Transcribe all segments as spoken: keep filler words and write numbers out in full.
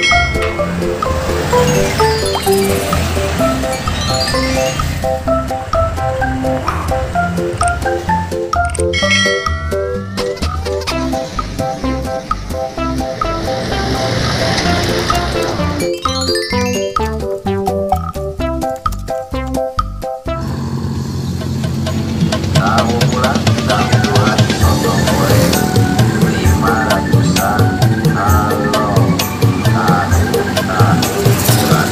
Tahu bulat, tahu bulat, soto goreng lima ratusan. Halo, tahu tahu bulat,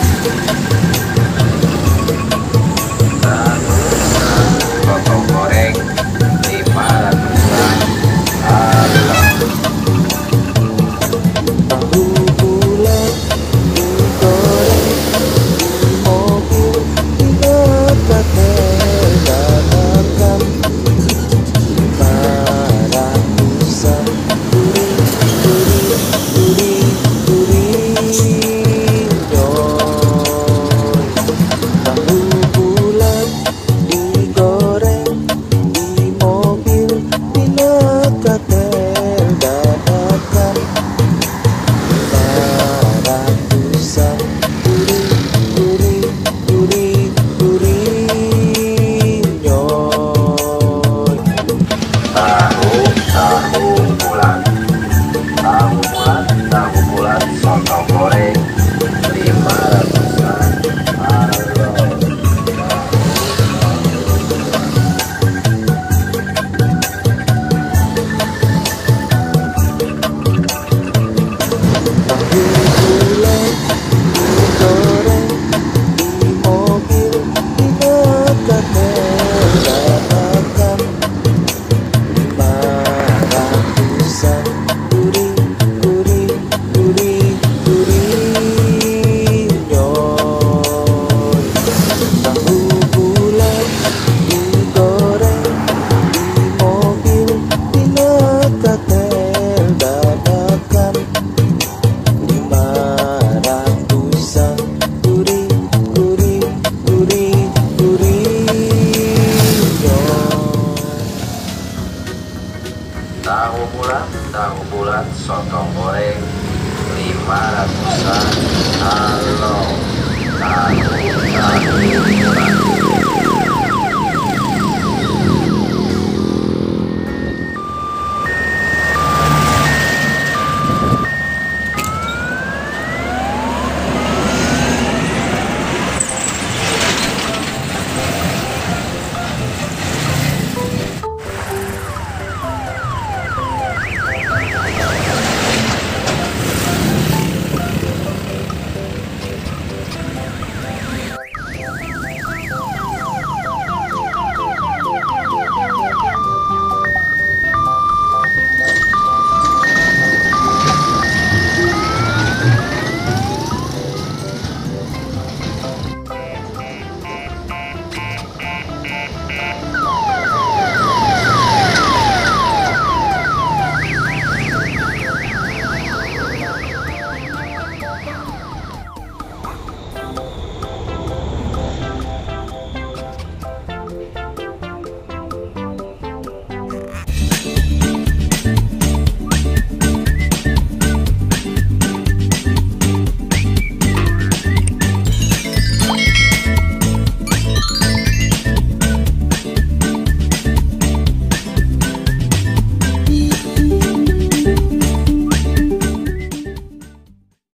tahu soto goreng lima ratusan. Halo, Tahu bulat digoreng di mobil di dekat dadakan lima ratusan. Gurih, gurih, gurih, gurih, yoy. Tahu bulat digoreng di mobil di dekat dadakan ratusan. Gurih, gurih, gurih, gurih, nyoy. tahu tahu bulat, tahu bulat, tahu bulat, soto goreng lima ratusan. Halo, Tahu bulat digoreng di mobil di dekat dadakan lima ratusan. Gurih, gurih, gurih, gurih, nyoy. Tahu bulat digoreng di mobil di dekat dadakan lima ratusan. Gurih, gurih, gurih, gurih, nyoy. tahu bulat, tahu bulat, soto goreng lima ratusan. Halo, tahu tahu bulat,